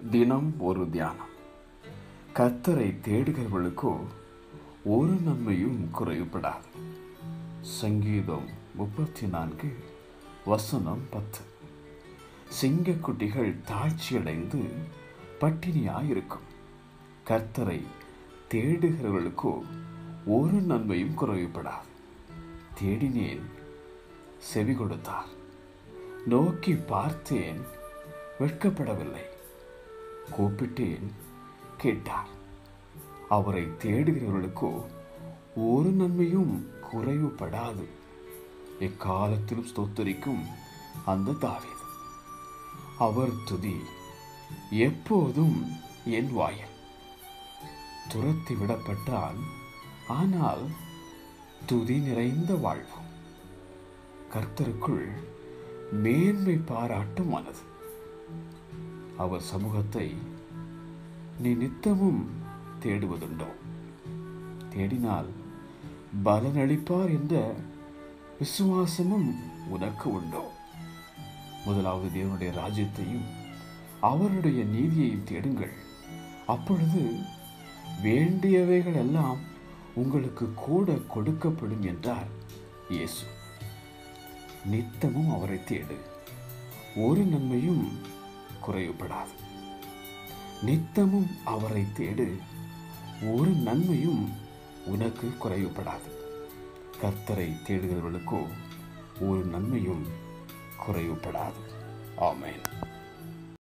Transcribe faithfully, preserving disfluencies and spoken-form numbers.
தினம் ஒரு தியானம். கர்த்தரை தேடுகிறவர்களுக்கோ ஒரு நன்மையும் குறைவுபடாது. சங்கீதம் முப்பத்தி நான்கு வசனம் பத்து. சிங்கக்குட்டிகள் தாழ்ச்சியடைந்து பட்டினியாயிருக்கும். கர்த்தரை தேடுகிறவர்களுக்கோ ஒரு நன்மையும் குறைவுபடாது. தேடினேன், செவி கொடுத்தார். நோக்கி பார்த்தேன், வெட்கப்படவில்லை. கூப்பிட்டேன், கேட்டார். அவரை தேடுகிறவர்களுக்கோ ஒரு நன்மையும் குறைவுபடாது. எக்காலத்திலும் ஸ்தோத்தரிக்கும் அந்த தாவீது. அவர் துதி எப்போதும் என் வாயில். துரத்தி விடப்பட்டான், ஆனால் துதி நிறைந்த வாழ்வு. கர்த்தருக்குள் மேன்மை பாராட்டும் மனது. அவர் சமூகத்தை நீ நித்தமும் தேடுவதுண்டோ? தேடினால் பலனளிப்பார் என்ற விசுவாசமும் உனக்கு உண்டோ? முதலாவது தேவனுடைய ராஜ்யத்தையும் அவருடைய நீதியையும் தேடுங்கள், அப்பொழுது வேண்டியவைகள் எல்லாம் உங்களுக்கு கூட கொடுக்கப்படும் என்றார் இயேசு. நித்தமும் அவரை தேடு, ஒரு நன்மையும் குறைவுபடாது. நித்தமும் அவரை தேடு, ஒரு நன்மையும் உனக்கு குறைவுபடாது. கர்த்தரை தேடுகிறவர்களுக்கோ ஒரு நன்மையும் குறைவுபடாது. ஆமென்.